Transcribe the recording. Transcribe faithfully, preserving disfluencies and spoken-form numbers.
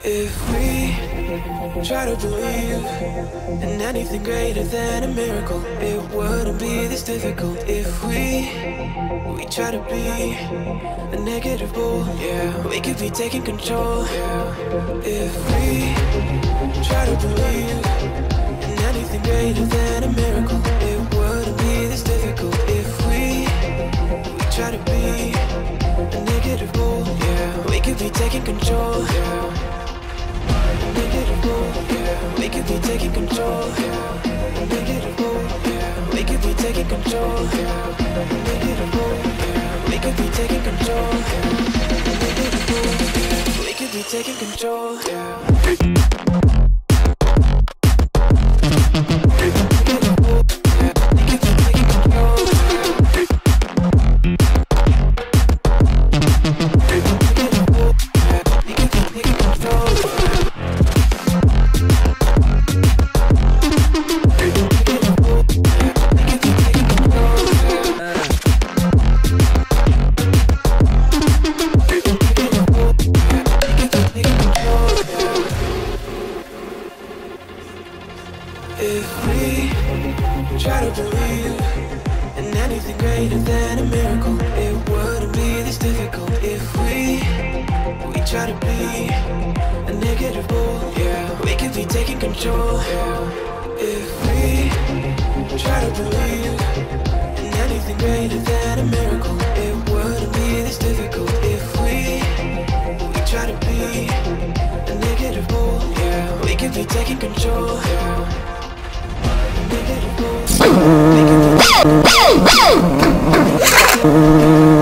If we try to believe in anything greater than a miracle, it wouldn't be this difficult. If we we try to be a negative bull, yeah, we could be taking control. Yeah. If we try to believe in anything greater than a miracle, it wouldn't be this difficult. If we we try to be a negative bull, yeah, we could be taking control. Yeah. Yeah, we could be taking control. Yeah, negative, yeah, we could be taking control. Yeah, negative, yeah, we could be taking control. Yeah, negative, yeah, we could be taking control. Yeah. If we try to believe in anything greater than a miracle, it wouldn't be this difficult. If we we try to be a negative bull, yeah, we could be taking control. Yeah. If we try to believe in anything greater than a miracle, it wouldn't be this difficult. If we we try to be a negative bull, yeah, we could be taking control. Yeah. Negative bull.